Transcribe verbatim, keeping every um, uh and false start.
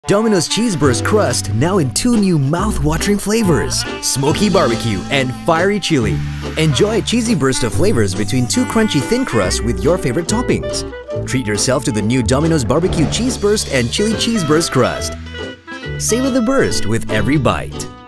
Domino's Cheese Burst Crust now in two new mouth-watering flavors, Smoky Barbecue and Fiery Chili. Enjoy a cheesy burst of flavors between two crunchy thin crusts with your favorite toppings. Treat yourself to the new Domino's Barbecue Cheese Burst and Chili Cheese Burst Crust. Savor the burst with every bite.